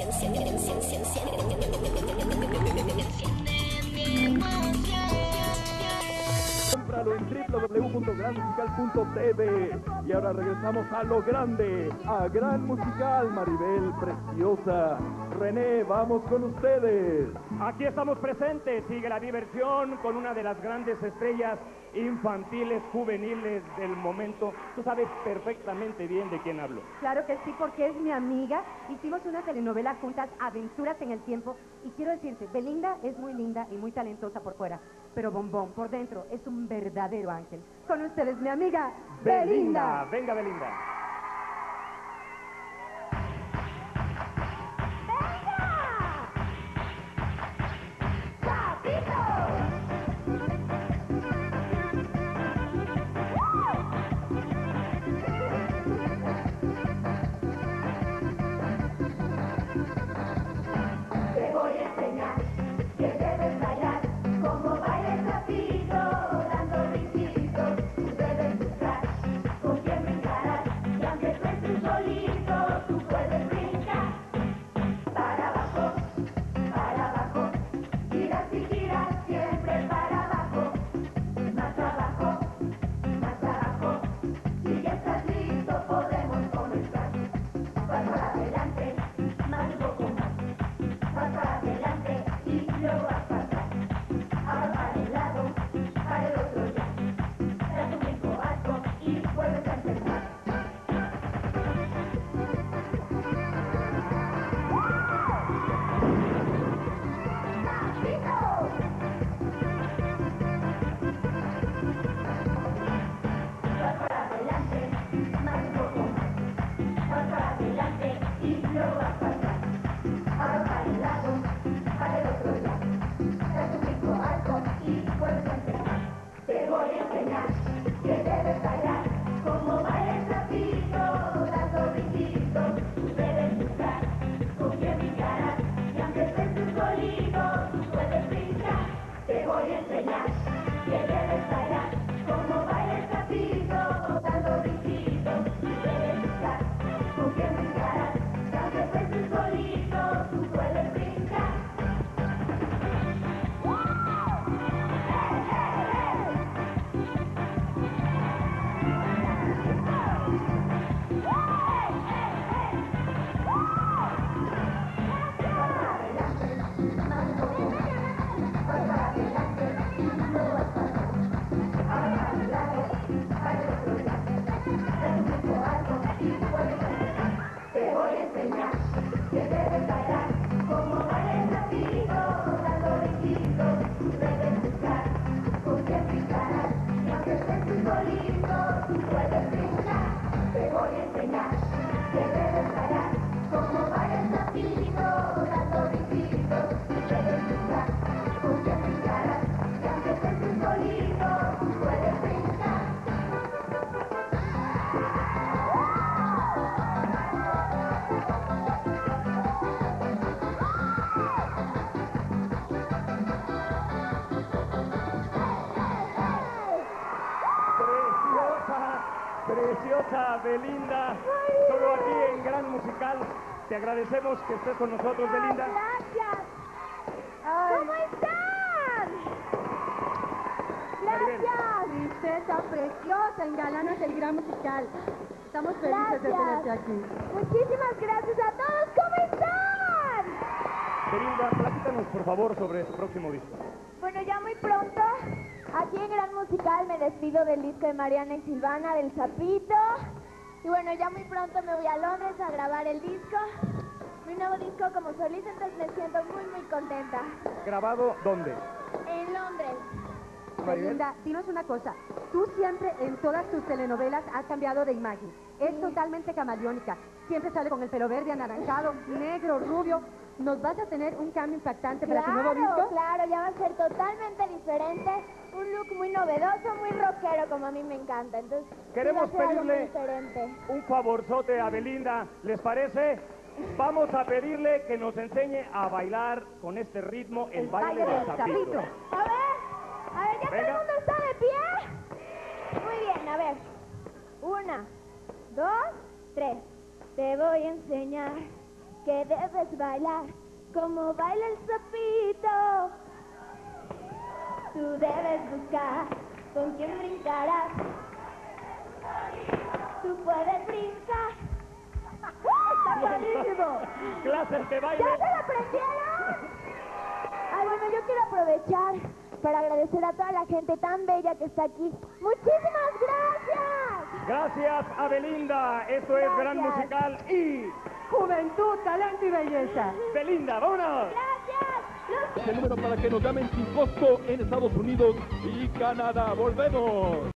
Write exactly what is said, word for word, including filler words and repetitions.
Cómpralo en w w w punto gran musical punto t v. Y ahora regresamos a lo grande, a Gran Musical. Maribel, preciosa. René, vamos con ustedes. Aquí estamos presentes, sigue la diversión con una de las grandes estrellas infantiles, juveniles del momento. Tú sabes perfectamente bien de quién hablo. Claro que sí, porque es mi amiga. Hicimos una telenovela juntas, Aventuras en el Tiempo. Y quiero decirte, Belinda es muy linda y muy talentosa por fuera, pero Bombón por dentro es un verdadero ángel. Con ustedes, mi amiga Belinda. Belinda. Venga, Belinda. Preciosa Belinda, solo aquí en Gran Musical. Te agradecemos que estés con nosotros, Belinda. Gracias. Ay. ¿Cómo están? Gracias. Princesa preciosa, engalanas el Gran Musical. Estamos felices de Gracias. tenerte aquí. Muchísimas gracias a todos. ¿Cómo están? Belinda, platícanos por favor sobre su próximo disco. Bueno, ya muy pronto, aquí en Gran Musical me despido del disco de Mariana y Silvana, del Sapito. Y bueno, ya muy pronto me voy a Londres a grabar el disco. Mi nuevo disco como solista, entonces me siento muy, muy contenta. ¿Grabado dónde? En Londres. Belinda, dinos una cosa. Tú siempre en todas tus telenovelas has cambiado de imagen. Es Sí. totalmente camaleónica. Siempre sale con el pelo verde, anaranjado, negro, rubio. ¿Nos vas a tener un cambio impactante para tu nuevo disco? Claro, claro, ya va a ser totalmente diferente. Un look muy novedoso, muy rockero, como a mí me encanta. Entonces, sí Queremos va a ser algo muy pedirle diferente. un favorzote a Belinda, ¿les parece? Vamos a pedirle que nos enseñe a bailar con este ritmo el, El baile, baile del del sapito. sapito. A ver, a ver, ¿ya todo Venga. el mundo está de pie? Muy bien, a ver. Una, dos, tres. Te voy a enseñar que debes bailar como baila el sapito. Tú debes buscar con quién brincarás. Tú puedes brincar. ¡Uh! ¡Está padrísimo! ¡Clases de baile! ¿Ya se lo aprendieron? Ay, bueno, yo quiero aprovechar para agradecer a toda la gente tan bella que está aquí. ¡Muchísimas gracias! Gracias a Belinda. Esto es Gran Gracias. Musical y... Juventud, talento y belleza. Belinda, vámonos. ¡Gracias! Los El número para que nos llamen sin costo en Estados Unidos y Canadá. Volvemos.